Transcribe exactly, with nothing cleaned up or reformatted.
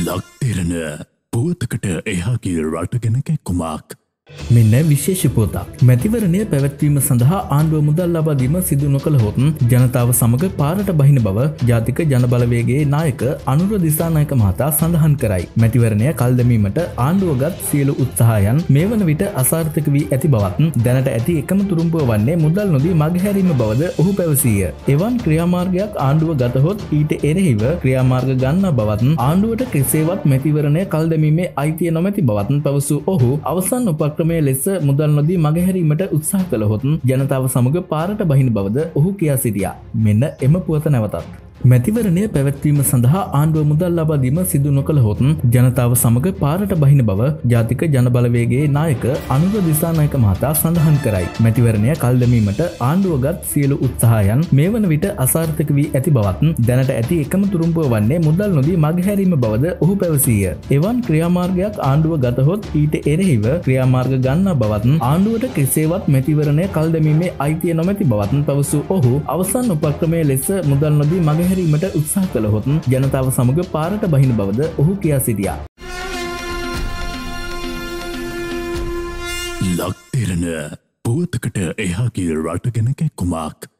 ලක් දෙරණ පුවතකට එහාගේ රට ගැන කැක්කුමක්. මෙන්න විශේෂ පුවතක්. මැතිවරණය පැවැත්වීම සඳහා ආණ්ඩුව මුදල් ලබා දීම සිදු නොකළහොත් ජනතාව සමග පාරට බහින බව ජාතික ජනබලවේගයේ නායක අනුර දිසානායක මහතා සඳහන් කරයි. මැතිවරණය කල් දැමීමට ආණ්ඩුවගත් සියලු උත්සාහයන් මේ වන විට අසාර්ථක වී ඇති බවත් දැනට ඇති එකම තුරුම්පුව වන්නේ මුදල් නොදී මගහැරීම බවද ඔහු පැවසීය. එවන් ක්‍රියාමාර්ගයක් ආණ්ඩුව ගතහොත් ඊට එරෙහිව ක්‍රියාමාර්ග ගන්නා බවත් ආණ්ඩුවට කෙසේවත් මැතිවරණය කල් දැමීමේ අයිතිය නොමැති බවත් පැවසූ ඔහු අවසන් උපක්‍රම ක්‍රමය ලෙස මුදල් නොදී මගහැරීමට උත්සාහ කළහොත් ජනතාව සමග පාරට බහින බවද ඔහු කියා සිටියා. මෙන්න එම පුවත නැවතත්. මැතිවරණය පැවැත්වීම සඳහා ආණ්ඩුව මුදල් ලබා දීම සිදු නොකළහොත් ජනතාව සමග පාරට බහින බව ජාතික ජනබලවේගයේ නායක අනුර දිසානායක මහතා සඳහන් කරයි. මැතිවරණය කල් දැමීමට ආණ්ඩුවගත් සියලු උත්සාහයන් මේ වන විට අසාර්ථක වී ඇති බවත් දැනට ඇති එකම තුරුම්පුව වන්නේ මුදල් නොදී මගහැරීම බවද ඔහු පැවසීය. එවන් ක්‍රියාමාර්ගයක් ආණ්ඩුව ගතහොත් ඊට එරෙහිව ක්‍රියාමාර්ග ගන්නා බවත් ආණ්ඩුවට කෙසේවත් මැතිවරණය කල් දැමීමේ අයිතිය නොමැති බවත් පැවසූ ඔහු අවසන් උපක්‍රමය ලෙස මුදල් නොදී මග රීමට උත්සාහ කළහොත් ජනතාව සමග පාරට බහින බවද ඔහු කියා සිටියා. ලක් දෙරණ පුවතකට එහාගේ රට ගැන කැක්කුමක්.